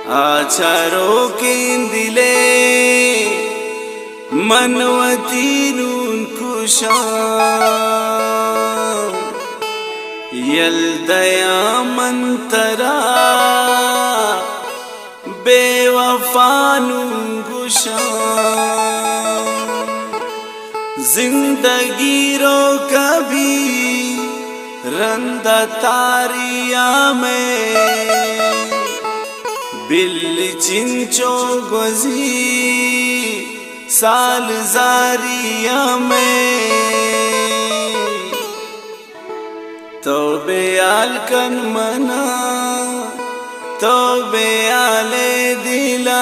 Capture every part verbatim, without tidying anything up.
आचारो केंदिले मनवती नून कुशा यल्दया मंतरा बेवफा नूंगुशा जिंदगी रो कभी रंदा तारिया में बिल चिंचो गजी साल जारिया में तो बेयाल कन मना तो बेयाले दिला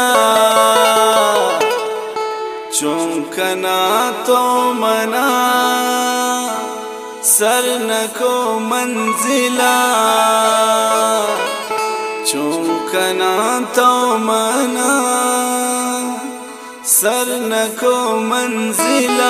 चौंकना तो मना सर न को मंजिला चौंकना तो मना सर न को मंजिला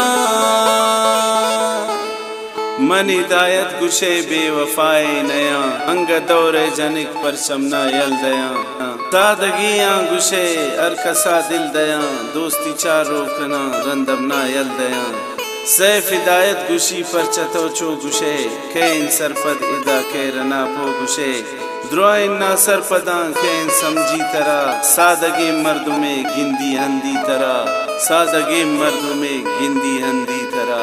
मन हिदायत गुशे बेवफाए नया अंग दौरे जनिक पर समना यल दया सादगियाँ गुशे अरकसा दिल दया दोस्ती चारो कना रंदमना यल दया सैफ हिदायत गुशी पर चतो चो गुशे कैन सरपद इदा के रना पो गुशे द्रोइन ना सरपदा कैन समझी तरा सादगे मर्द में गिंदी हंदी तरा सादगे मर्द में गिंदी हंदी तरा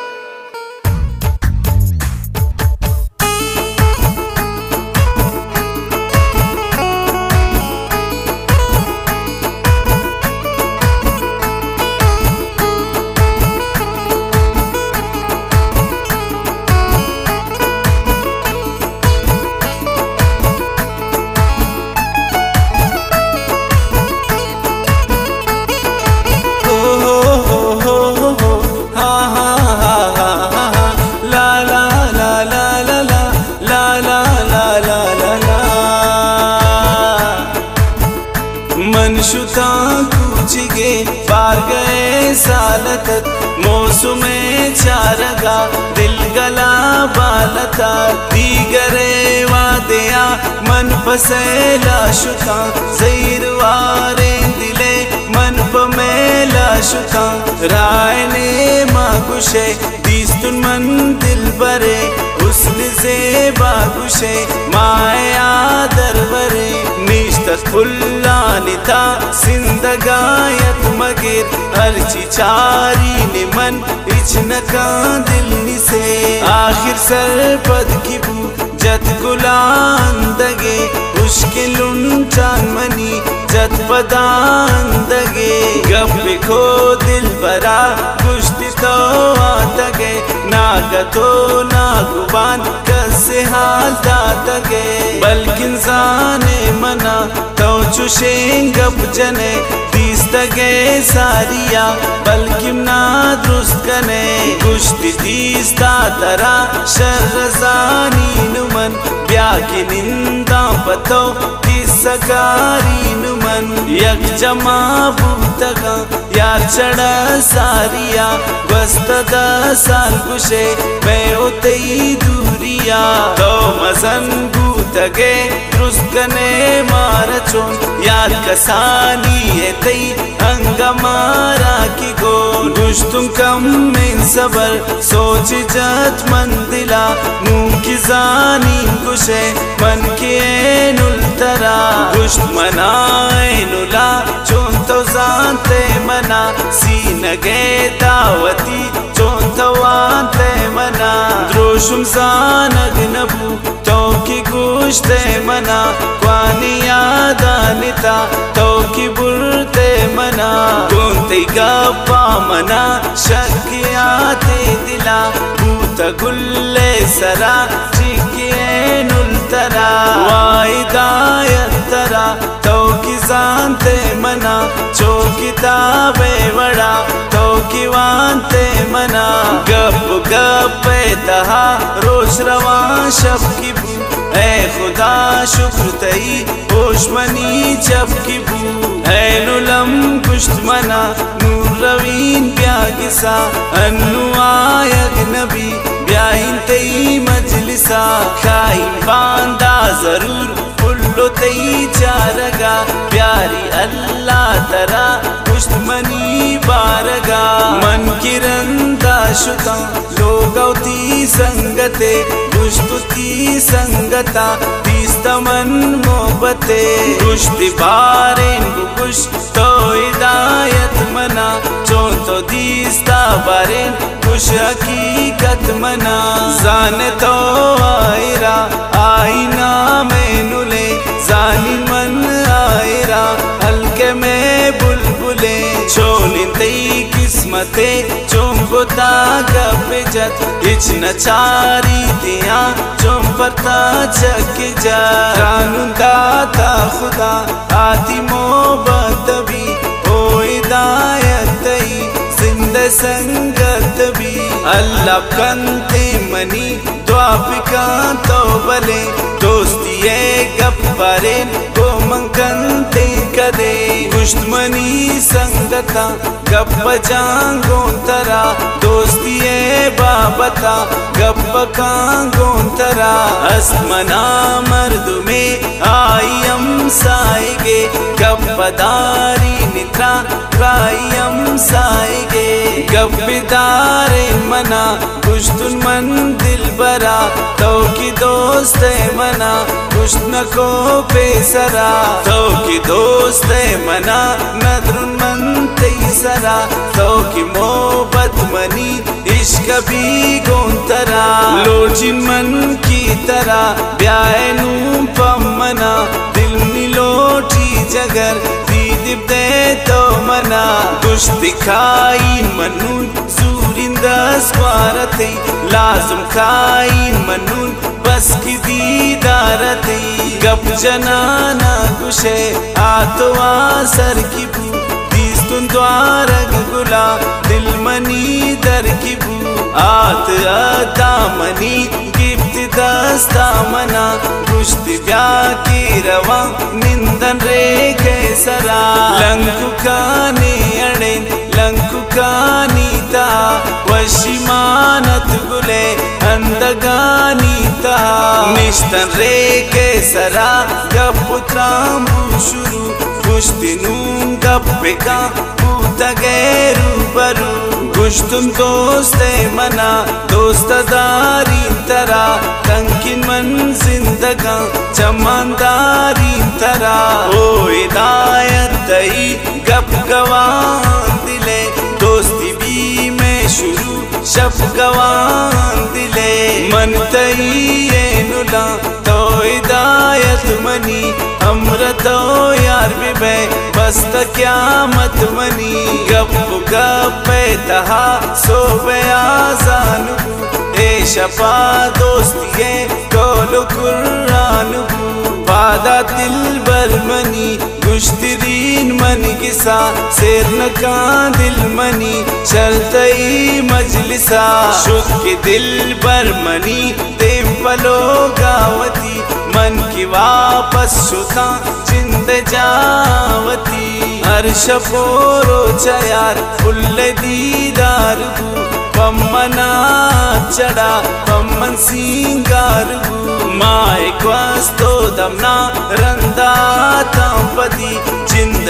शुता कुचिगे पार गए सालत मौसुमे चारगा दिल गला बालता दीगरे वादया मन पसेला शुता ज़हीर वारे दिले मन पमेला शुता राय ने मागुशे दीस्तुन मन दिल बरे हुस्न से बागुशे माया दरबरे निश्तत फुल्लानिता सिंदगायत मगिर अर्ची चारी ने मन इचनका दिल निसे आखिर सरपद की बू जत गुलान दगे मुश्किलुन चान मनी जत पदान दगे गप को दिल बरा कुश्ती तो आतगे नागतो नागुबान कसे हाल दातगे बल्कि इंसाने मना तो चुशें गप जने तीस्तगे सारिया बल्कि ना दुरुस्त कने कुश्ती तीस्ता तरा शर्रजानी नुमन ब्या की निंदा पतो किसकारी नुमन यक जमा बूतगा यार चढ़ा सारिया बस्तदा साल कुशे मैं उतई दूरिया तो मजन बूतगे दुरुस्त कने मार चोन यार कसानी है तई अंगमारा की गो गुश्तुम कम में सबर सोच जत मन दिला मुँह की जानी गुशे मन के नुल तरा गुश्त मनाए नुला चोन तो जानते मना सीनगे दावती चोन तो आंते मना द्रोशुम जानग नबू तो की गुश्ते मना क्वानी यादानिता तो की बुरते मना गुंते गप्पा मना शक्याते दिला भूत गुल्ले सरा चिकिए नुल तरा वाइदायत तरा तो की जानते मना चो किताबे बड़ा तो की वानते मना गप गप तहा रोज रवा शब की बू ऐ खुदा शुक्र तई होशमनी जब की बू ऐ नुलम कुश्त मना नूर रवीन ब्यागिसा अन्नु आयग नबी ब्याहिन तई मजलिसा खाई बांदा जरूर पुलो तई चारगा प्यारी अल्लाह तरा पुष्टमनी बारगा मन की रंदा शुता लोगौती संगते गुष्टुती संगता तीस्ता मन मोहब्बते गुष्टि बारें गुश तो हिदायत मना चों तो दीस्ता बारें कुछ हकीकत मना जाने तो आयरा आईना में नुले जानी मन आयरा हल्के में बुलबुले छोलिन तई किस्मते चोंगोता गपजत इचना चारी दिया चोंपरता चक जा कानून दाता खुदा आती मोहब्बत भी ओ हिदायत तई जिंदा संगत भी अल्लाह कंते मनी द्वापिका तो बले दोस्ती गप्पारे गो मंकंते कदे गुष्टमनी संगता गप्प जांगो तरा दोस्ती बाबता गप्प कांगो तरा असमना मर्द में आयम साएगे गप्पदारी नित्रा रायम साएगे गप्पदारे मना गुष्टुन मन दिल बरा तो की दोस्त मना गुष्टन को पेसरा तो की दोस्त मना नदरुन मन तेसरा तो की मोहब्बत मनी इश्क भी गोंतरा लोचिन मन की तरह ब्याहनू पमना दिल मिलोटी जगर दीदिब दे तो मना कुछ दिखाई मनून सूरिंदस वारते लाजुम खाई मनून बस की दीदारते गप जनाना कुशे आतो आसर की बू दीस्तुन द्वारग गुला दिल मनी दर की बू आत अता मनी गिफ्त दस्ता मना गुष्ति ब्या की रवा निंदन रे कैसरा लंकु काने अड़े लंकु कानीता वशिमानत गुले अंदगानीता निष्तन रे कैसरा गपुत्रांबु शुरू गुष्तिनू गप्पे का पूता गैरू बरू गुष्तुम दोस्त मना दोस्तदारी तरा तंकिन मन जिंदगा चमनदारी तरा ओ हिदायत तई गप गवान दिले दोस्ती भी में शुरू शफ गवान दिले मन तई ये नुला तो हिदायत मनी अमृतो यार बिबे बस क्या मत मनी गप गप तहा सो बयाजान ए शफा दोस्ती कोलो कुरान वादा दिल बर मनी गुश्तरीन मन किसा शेर न का दिल मनी चलतई मजलिसा शुद्ध के दिल बर मनी देव पलो गावती मन की वापस शुता जिंद जावती हर्ष पोरो चयार फुल्ले दीदार बू पम्मना चढ़ा पम्मन सिंगार बू माए क्वास्तो दमना रंदा तांपदी जिंद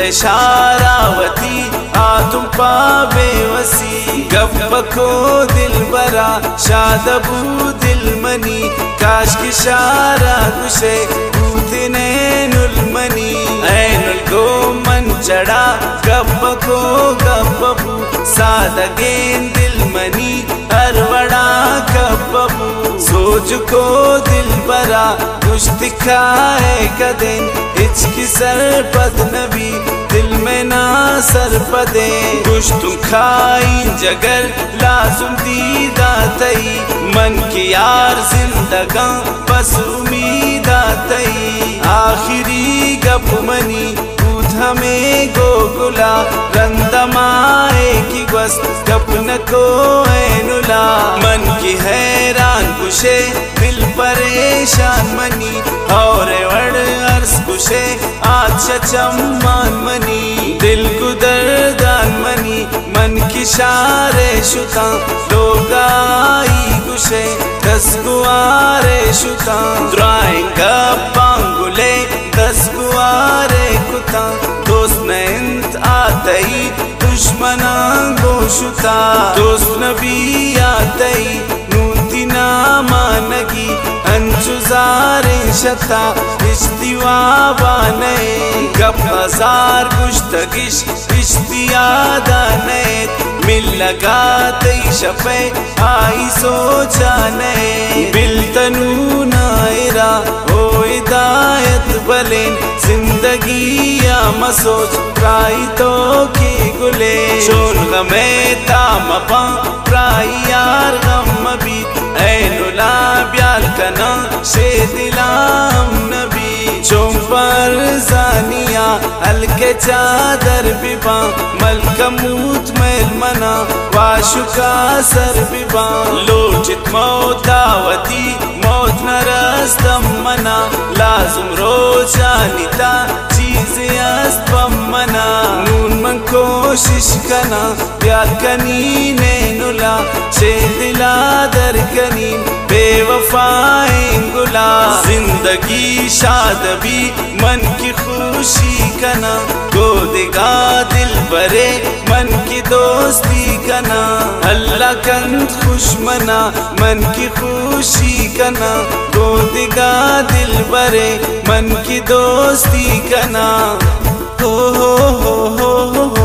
शारावती आतुम पावे वसी गप को दिल बरा शादबू दिल मनी काश की शारा गुशे बूथने नुल मनी ऐनुल को मन चढ़ा गप को गपबू सादगेन दिल मनी अरवड़ा गपबू सोच को दिल बरा कुछ दिखाए कदें इचकी सरपद नबी दिल में ना सरपदे कुछ तुम खाई जगर लाजुम दीदा तई मन की यार जिंदगा बस उम्मीदा तई आखिरी गप मनी हमें गोकुला रंदमाए की बस गपन को ऐनुला मन की हैरान कुशे दिल परेशान मनी और वड़ अर्स कुशे आज चम्मान मनी दिल गुदरदान मनी मन की शारे शुता लोगाई कुशे दस गुआरे शुता ड्राइंग पांगुले आतई दुश्मना गोशुता दोस्त नबी आतई नूतिना मानगी अंजुजारे शता इश्तिवा बाने गप हजार गुश्तगिश इश्तियादा नैत मिल लगा तई शपे आई सोचाने बिल तनू नायरा ओ हिदायत बलेन जिंदगी या मसोच प्राई तो की गुले शोन गमे ताम पा प्राई यार गम बीत ऐनुला ब्याल कना शे दिलाम नबी चोम पर जानिया हल्के चादर बिबा मलकमूत मैल मना वाशुका सर बिबा लोचित मौत दावती मौत न रस्तम मना लाजुम रोजानिता चीज़ें अस्पम मना नून मन कोशिश कना प्यार कनी नैनुला शे दिला दर कनी बेवफाएं गुला जिंदगी शादबी मन की खुशी कना गोदेगा दिल बरे मन की दोस्ती कना अल्लाह कंद खुश मना मन की खुशी कना गोदेगा दिल बरे मन की दोस्ती कना हो हो हो हो